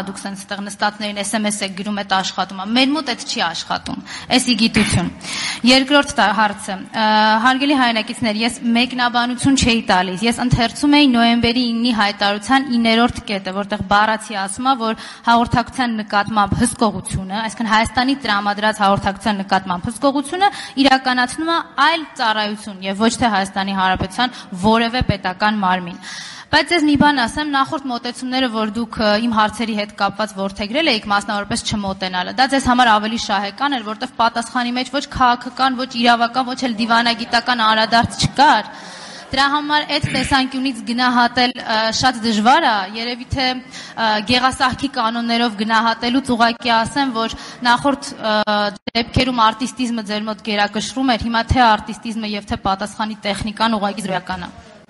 դուք սենց այդտեղ նստածներին SMS եք գրում, այդ աշխատում է։ Մեր մոտ այդ չի աշխատում։ Էս ի գիտություն։ Երկրորդ հարցը, հարգելի հայրենակիցներ, ես մեկնաբանություն չէի տալիս։ Ես ընթերցում էի նոյեմբերի 9-ի հայտարարության 9-րդ կետը, որտեղ բառացի ասում է, որ հաղորդակցության նկատմամբ հսկողությունը, այսինքն Հայաստանի տրամադրած հաղորդակցության նկատմամբ հսկողությունը իրականացնում է այլ ծառայություն եւ ոչ թե Հայաստանի Հանրապետության որևէ պետական մարմին։ Բայց ես մի բան ասեմ, նախորդ մոտեցումները, որ դուք իմ հարցերի հետ կապված որդեգրել էիք, մասնավորապես չմոտենալը, դա ձեզ համար ավելի շահեկան էր, որտեղ պատասխանի մեջ ոչ քաղաքական, ոչ իրավական, ոչ էլ դիվանագիտական անդրադարձ չկար։ Դրա համար այդ տեսանկյունից գնահատել շատ դժվար է, երևի թե գեղասահքի կանոններով գնահատելուց ուղղակի ասեմ, որ նախորդ դեպքերում արտիստիզմը ձեր մոտ գերակշռում էր, հիմա թե արտիստիզմը եւ թե պատասխանի տեխնիկան ուղղակի զրոյական է։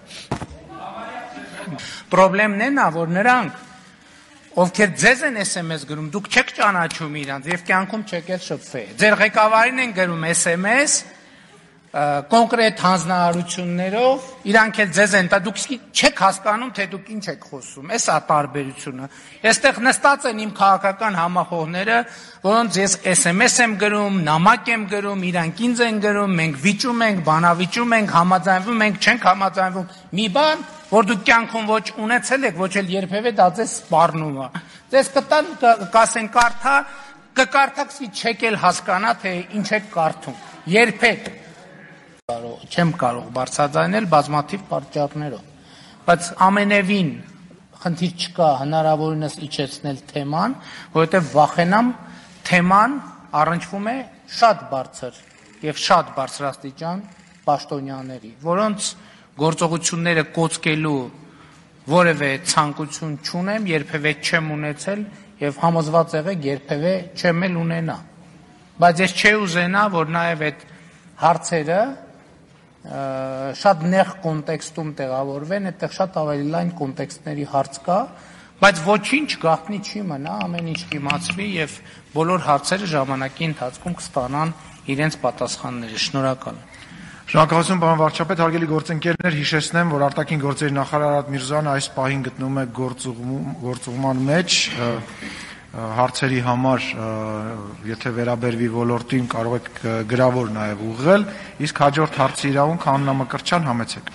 Պրոբլեմն է նա, որ նրանք, ովքեր ձեզ են SMS գրում, դուք չեք ճանաչում իրանց եւ կյանքում չեք էլ շփվել։ Ձեր ղեկավարին են գրում SMS կոնկրետ հանձնարարություններով, իրանք էլ ձեզ են տա, դուք չեք հասկանում, թե դուք ինչ եք խոսում, էս է տարբերությունը։ Այստեղ նստած են իմ քաղաքական համախոհները, որոնց ես SMS եմ գրում, նամակ եմ գրում, իրանք ինձ են գրում, մենք վիճում ենք, բանավիճում ենք, համաձայնվում ենք, չենք համաձայնվում։ Մի բան, որ դուք կյանքում ոչ ունեցել եք, ոչ էլ երբևէ դա ձեզ սպառնում է։ Ձեզ կտան, կասեն կարդա, կկարդաք, չեք էլ հասկանա, թե ինչ եք կարդում։ Երբեք չեմ կարող բարձրաձայնել բազմաթիվ պատճառներով, բայց ամենևին խնդիր չկա հնարավորինս իջեցնել թեման, որովհետև վախենամ թեման առնչվում է շատ բարձր եւ շատ բարձրաստիճան պաշտոնյաների, որոնց գործողությունները կոծկելու որևէ ցանկություն չունեմ, երբևէ չեմ ունեցել եւ համոզված եղեք երբևէ չեմ էլ ունենա։ Բայց ես չի ուզենա, որ նաեւ այդ հարցերը շատ նեղ կոնտեքստում տեղավորվեն, այդտեղ շատ ավելի լայն կոնտեքստների հարց կա, բայց ոչինչ գաղտնի չի մնա, ամեն ինչ կիմացվի եւ բոլոր հարցերը ժամանակի ընթացքում կստանան իրենց պատասխանները։ Շնորհակալ եմ։ Շնորհակալություն, պարոն վարչապետ, հարգելի գործընկերներ, հիշեցնեմ, որ արտաքին գործերի նախարար Արադ Միրզոյանը այս պահին գտնվում է գործուղման մեջ, հարցերի համար, եթե վերաբերվի ոլորտին, կարող եք գրավոր նաև ուղղել, իսկ հաջորդ հարցի իրավունք Աննա Մկրտչյան, համեցեք։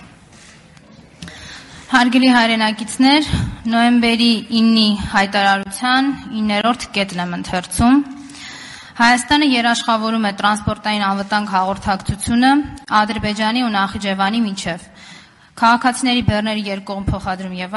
Հարգելի հայրենակիցներ, նոյեմբերի 9-ի հայտարարության 9-րդ կետն եմ ընթերցում։ Հայաստանը երաշխավորում է տրանսպորտային անվտանգ հաղորդակցությունը Ադրբեջանի ու Նախիջևանի միջև։ Քաղաքացիների բեռների երկկողմ փոխադրում եւ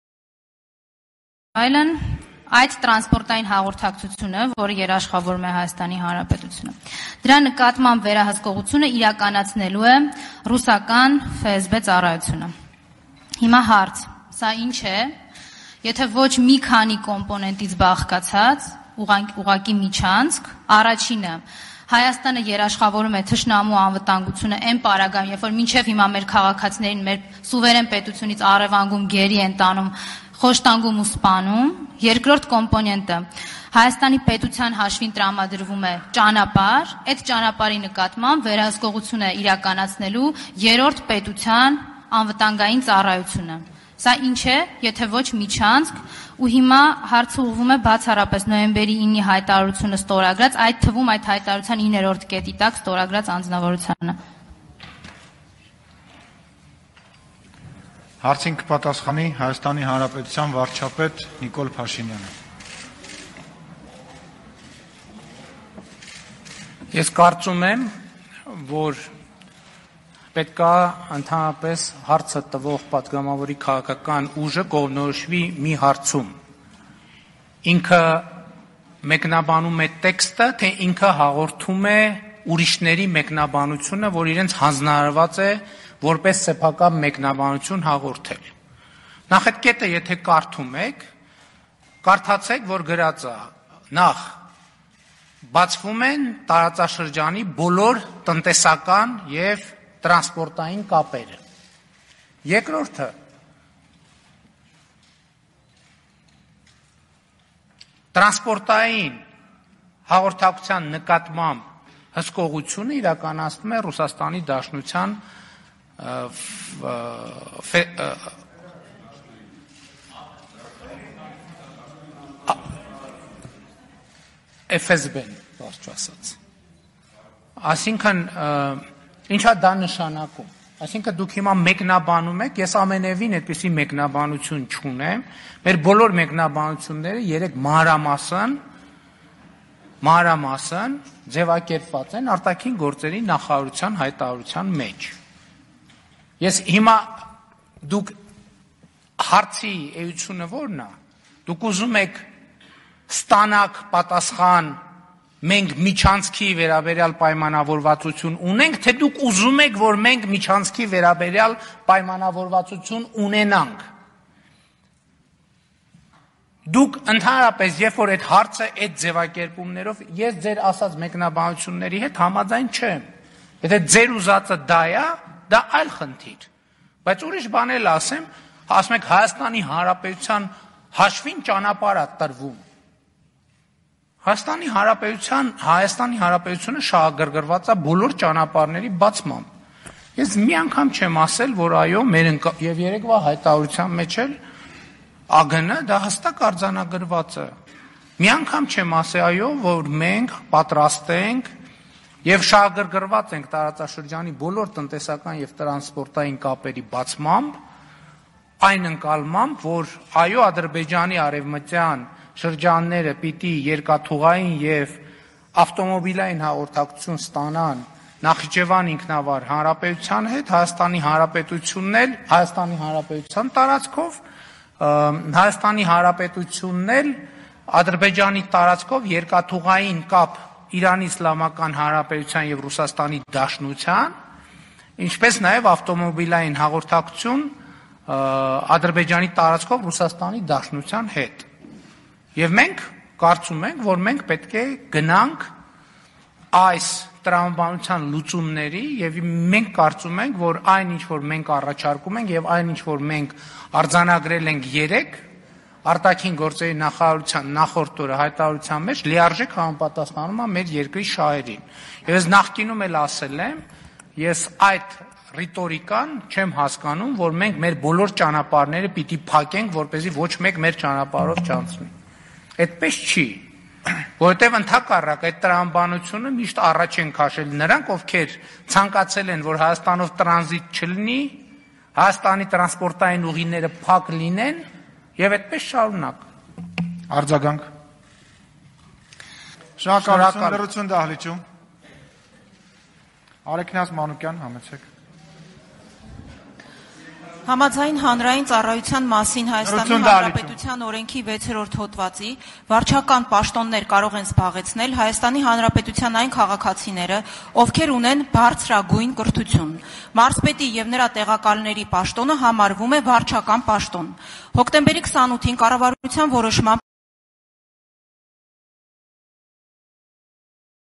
այլն, այդ տրանսպորտային հաղորդակցությունը, որը երաշխավորում է Հայաստանի Հանրապետությունը։ Դրա նկատմամբ վերահսկողությունը իրականացնելու է ռուսական ՖՍԲ ծառայությունը։ Հիմա հարց, սա ինչ է, եթե ոչ մի քանի կոմպոնենտից բաղկացած ուղղակի միջանցք, առաջինը Հայաստանը երաշխավորում է թշնամու անվտանգությունը այն պարագայում, երբ որ մինչև հիմա մեր քաղաքացիներին մեր սուվերեն պետությունից առևանգում, գերի են տանում, խոշտանգում ու սպանում։ Երկրորդ կոմպոնենտը Հայաստանի պետության հաշվին տրամադրվում է ճանապարհ, այդ ճանապարհի նկատմամբ վերահսկողություն է իրականացնելու երրորդ պետության անվտանգային ծառայությունը։ Սա ինչ է, եթե ոչ միջանցք, ու հիմա հարցը ուղղվում է բացառապես նոյեմբերի 9-ի հայտարարությունը ստորագրած, այդ թվում այդ հայտարարության 9-րդ կետի տակ ստորագրած անձնավորությանը։ Հարցին կպատասխանի Հայաստանի Հանրապետության վարչապետ Նիկոլ Փաշինյանը։ Ես կարծում եմ, որ պետք է ընդհանրապես հարցը տվող պատգամավորի քաղաքական ուժը կողմնորոշվի մի հարցում։ Ինքը մեկնաբանում է տեքստը, թե ինքը հաղորդում է ուրիշների մեկնաբանությունը, որ իրենց հանձնարարված է որպես սեփական մեկնաբանություն հաղորդել։ Նախ այդ կետը եթե կարդում եք, կարդացեք, որ գրած է նախ բացվում են տարածաշրջանի բոլոր տնտեսական եւ տրանսպորտային կապերը։ Երկրորդը տրանսպորտային հաղորդակցության նկատմամբ հսկողությունը իրականացնում է Ռուսաստանի Դաշնության FSB-ն, բարձր ասած։ Այսինքն ինչա դա նշանակում։ Այսինքն դուք հիմա մեկնաբանում եք, ես ամենևին այդպիսի մեկնաբանություն չունեմ։ Մեր բոլոր մեկնաբանությունները երեք մանրամասն ձևակերպված են արտաքին գործերի նախարարության հայտարարության մեջ։ Ես հիմա դուք հարցի էությունը ո՞րն է։ Դուք ուզում եք ստանաք պատասխան մենք միջանցքի վերաբերյալ պայմանավորվածություն ունենք, թե դուք ուզում եք, որ մենք միջանցքի վերաբերյալ պայմանավորվածություն ունենանք։ Դուք ընդհանրապես, երբ որ այդ հարցը այդ ձևակերպումներով, ես ձեր ասած մեկնաբանությունների հետ համաձայն չեմ։ Եթե ձեր ուզածը դա է, դա այլ խնդիր։ Բայց ուրիշ բան էլ ասեմ, ասում եք Հայաստանի Հանրապետության հաշվին ճանապարհ է տրվում։ Հայաստանի Հանրապետությունը շահագրգռված է բոլոր ճանապարհների բացմամբ։ Ես մի անգամ չեմ ասել, որ այո, եւ երեկվա հայտարարության մեջ էլ ԱԳՆ դա հստակ արձանագրված է։ Մի անգամ չեմ ասել այո, որ մենք պատրաստ ենք եւ շահագրգռված ենք տարածաշրջանի բոլոր տնտեսական եւ տրանսպորտային կապերի բացմամբ, այն ընկալմամբ, որ այո, Ադրբեջանի արևմտյան շրջանները պիտի երկաթուղային եւ ավտոմոբիլային հաղորդակցություն ստանան Նախիջևան ինքնավար հանրապետության հետ, Հայաստանի Հանրապետությունն էլ Հայաստանի Հանրապետության տարածքով, Հայաստանի Հանրապետությունն էլ Ադրբեջանի տարածքով երկաթուղային կապ Իրանի Իսլամական Հանրապետության եւ Ռուսաստանի Դաշնության, ինչպես նաեւ ավտոմոբիլային հաղորդակցություն Ադրբեջանի տարածքով Ռուսաստանի Դաշնության հետ։ Եվ մենք կարծում ենք, որ մենք պետք է գնանք այս տրամաբանության լուծումների եւ մենք կարծում ենք, որ այն ինչ որ մենք առաջարկում ենք եւ այն ինչ որ մենք արձանագրել ենք 3 արտաքին գործերի նախարարության նախորդ օրը հայտարարության մեջ լիարժեք համապատասխանում է մեր երկրի շահերին։ Եվ ես նախկինում էլ ասել եմ, ես այդ ռիտորիկան չեմ հասկանում, որ մենք մեր բոլոր ճանապարհները պիտի փակենք, որպեսզի ոչ մեկ մեր ճանապարհով չանցնի։ Այդպես չի, որովհետև ընդհակառակ այդ տրամաբանությունը միշտ առաջ են քաշել նրանք, ովքեր ցանկացել են, որ Հայաստանով տրանզիտ չլինի, Հայաստանի տրանսպորտային ուղիները փակ լինեն եւ այդպես շարունակ։ Արձագանք։ Շնորհակալություն լրություն դահլիճում։ Արեգնաս Մանուկյան, համեցեք։ Համաձայն հանրային ծառայության մասին Հայաստանի Հանրապետության օրենքի 6-րդ հոդվածի վարչական պաշտոններ կարող են զբաղեցնել Հայաստանի Հանրապետության այն քաղաքացիները, ովքեր ունեն բարձրագույն կրթություն։ Մարզպետի եւ նրա տեղակալների պաշտոնը համարվում է վարչական պաշտոն։ Հոկտեմբերի 28-ին կառավարության որոշմամբ